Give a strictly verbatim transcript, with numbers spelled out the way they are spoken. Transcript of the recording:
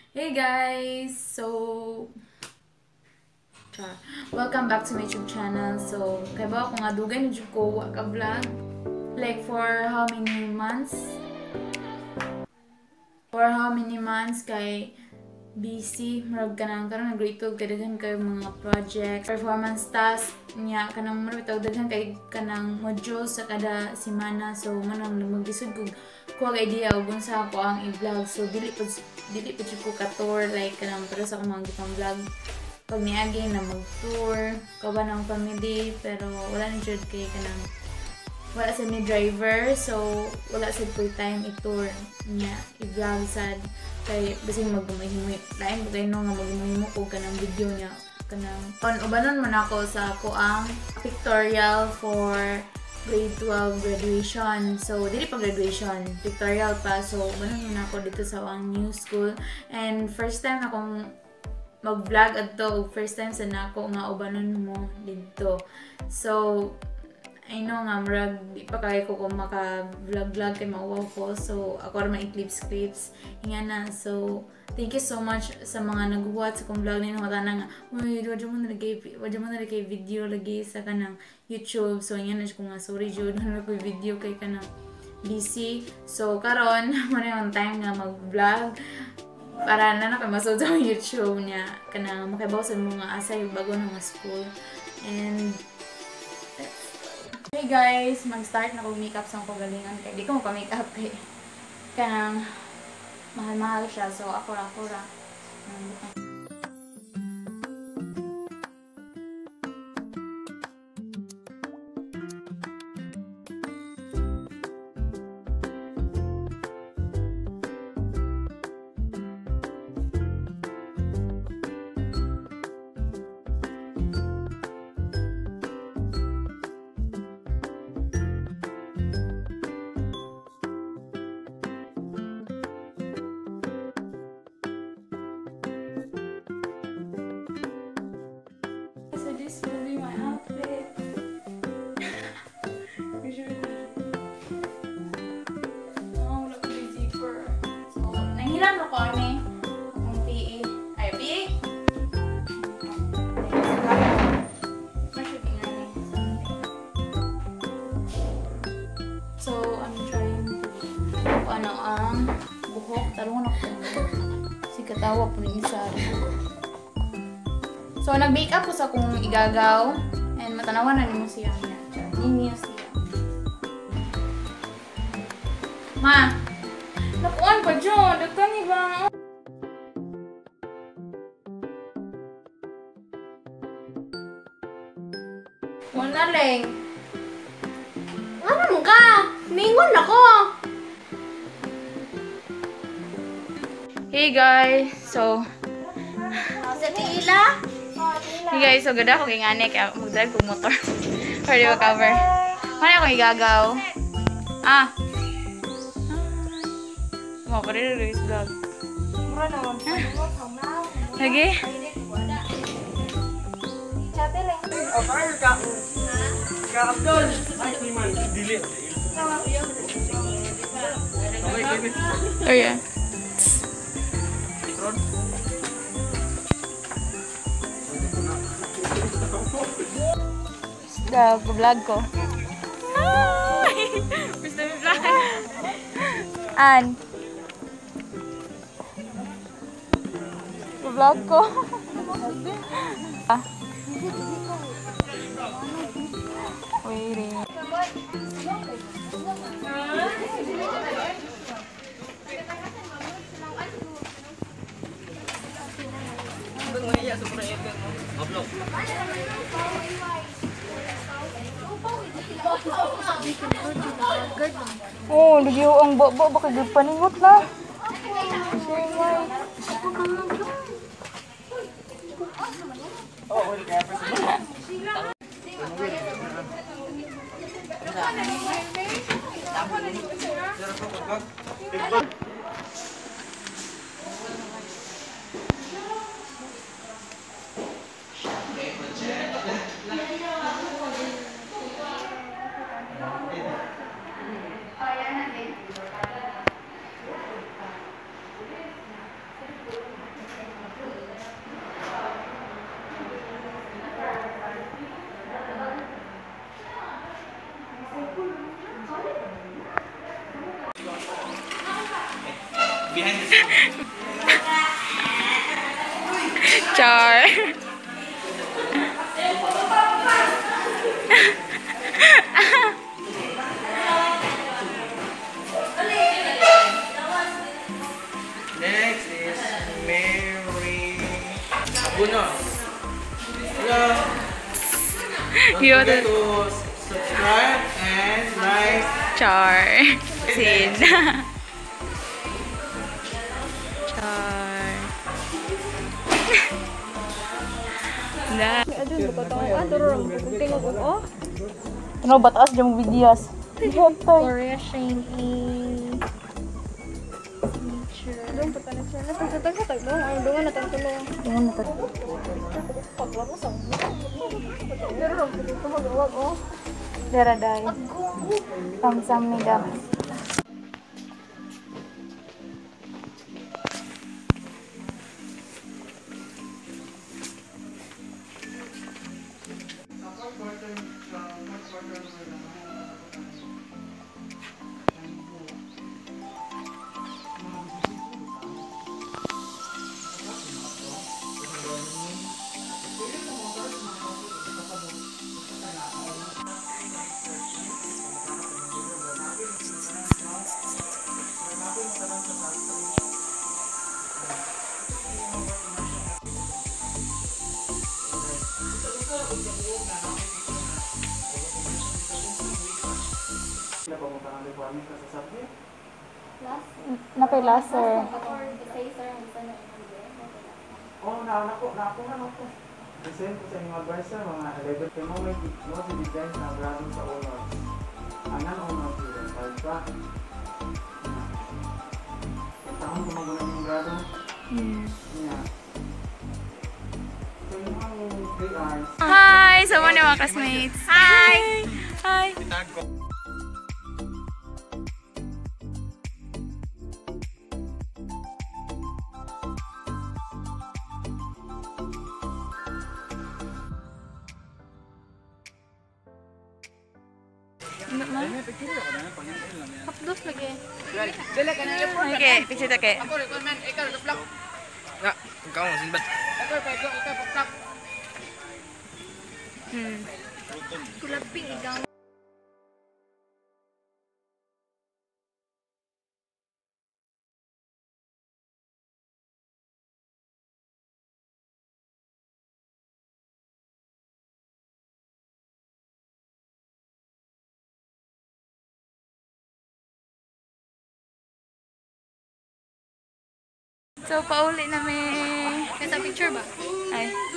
Hey guys! So, char. Welcome back to my YouTube channel. So, kay ba ako nga dugay na ko wa ka vlog? Like for how many months? For how many months kay busy murag kanang karon nag-grade twelve kay daghan kay mga projects, performance task niya kanang murag tawag daghan kay kanang modules sa kada semana. So, manang maglisod ko kuha ka idea ug unsa ako ang i-vlog. So, dili pa dili pa ko ka tour like kanang pero sa akong mga gipang vlog pag niagi na mag-tour kaban ng family pero wala ni jud kay kanang wala sa ni driver, so wala sa full time i-tour niya i-vlog sad kay basing magumuhimo lain ko kay no nga magumuhimo ko kanang video niya kanang on ubanon man ako sa ako ang pictorial for grade twelve graduation. So dili pa graduation, pictorial pa. So ubanon man ako dito sa ang new school and first time akong mag-vlog adto ug first time sa nako nga ubanon mo dito. So I know nga murag di pa kay ko kung maka-vlog-vlog kay mauwaw ko. So ako ra ma-clips-clips hinga na. So thank you so much sa mga nag-watch sa kong vlog ninyo nga tanang uy wadyo mo na lagi wadyo mo na lagi video lagi sa kanang YouTube. So hinga na ko nga sorry jud na ko video kay kanang busy. So karon mo na yung time nga mag-vlog para na na kay masud sa YouTube niya kanang makibaw sa mga asay bago na nga school. And hey guys, mag-start na kong makeup sa akong galingan kay di ko mo pa-makeup kay kanang mahal-mahal siya. So ako ra ako ra. So this will be my outfit. Oh, look at the zipper. So, nanghiram ako ani akong P E. Ay, P E? So, I'm trying to ano ang buhok. Tarungan ako. Si katawa po ni isa. So, nag-make up ko sa kung igagaw and matanawan na ni mo siya niya. Niya siya. Ma! Nakuan pa dyan! Dagka ni ba? Wala lang. Ano ka? Ningon ako! Hey guys! So, Sa tila? hey guys, so ganda ako kay ngani kaya mag-drive kong motor. Or di ba cover? Mani ako igagaw. Ah! Mga pa rin release vlog. Lagi? Chate lang. Oh, fire ka. Kakapdol. Ay, hindi man. Dili. Okay, Kevin. Oh yeah. Ron. Daw, vlog ko. Ay! Gusto mo vlog? An? Vlog ko. Ah. Waiting. Oh, lagi ang baba baka paningot na. Oh, well, kaya pa siya. Char. Next is Mary Abunos. Hello. Don't You forget the- to subscribe and like. Char. Sin. Char. Na. Ano ba taas dyan videos? Korea Shane E. Doon pa tayo siya. Natagtag sa tagdo. Ano doon na tagtulong. Tingnan mo to. Pagla mo sa. Pero ro ko magawag oh. Dara day. Samsam ni dam. Napay laser. Oh, na nako, nako na nako. Kasi ko sa inyong advisor, mga eleven kay mo may mo si design na grado sa honors. Anan honors yun, palpa. Tahon ko maguna yung grado. Hmm. Yeah. So yung mga three hours. Hi! Sa mga mga classmates. Hi! Hi! Hapdos lagi. Okay, picture take. Ya, ikaw mo sinbat. Hmm. Kulaping igaw. So, pauli namin. Kaya picture ba? Ay.